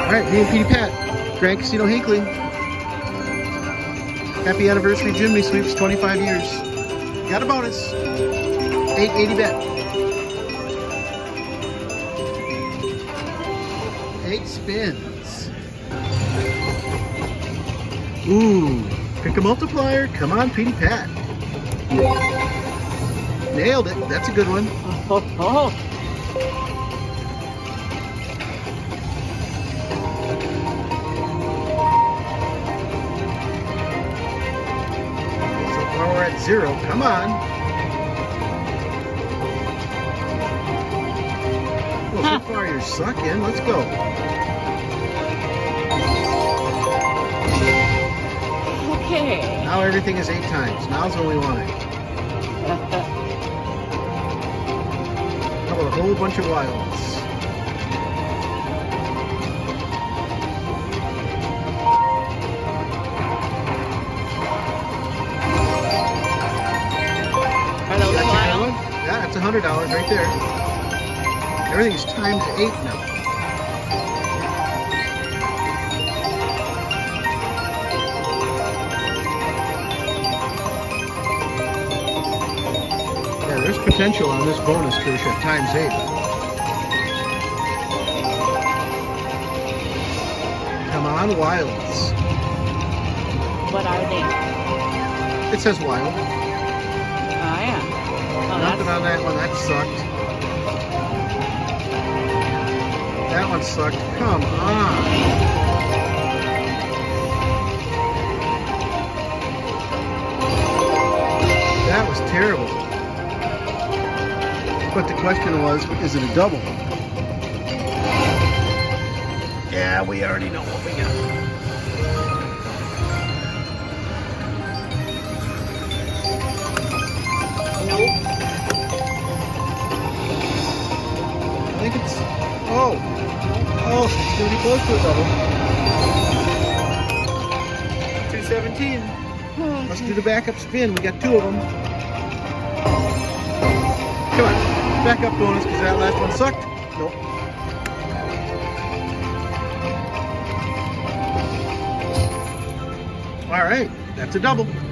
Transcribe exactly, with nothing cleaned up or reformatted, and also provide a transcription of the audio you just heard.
Alright, me and Petey Pat, Grand Casino Hinckley. Happy anniversary Jimmy Sweeps, twenty-five years. Got a bonus. eight eighty bet. Eight spins. Ooh, pick a multiplier. Come on, Petey Pat. Nailed it. That's a good one. Oh, oh. So far we're at zero. Come on. Well, so far you're sucking. Let's go. Okay. Now everything is eight times. Now's when we want it. How about a whole bunch of wilds? Are those That's a wild? good one. Yeah, that's a hundred dollars right there. Everything's times eight now. Yeah, there's potential on this bonus, Tricia, times eight. Come on, wilds. What are they? It says wild. Oh, yeah. Oh, Nothing that's... on that one. That sucked. That one sucked. Come on. That was terrible. But the question was, is it a double? Yeah, we already know what we got. Nope. I think it's... Oh! Oh, it's going to be close to a double. two seventeen. Let's do the backup spin. We got two of them. Come on. Backup bonus because that last one sucked. Nope. All right. That's a double.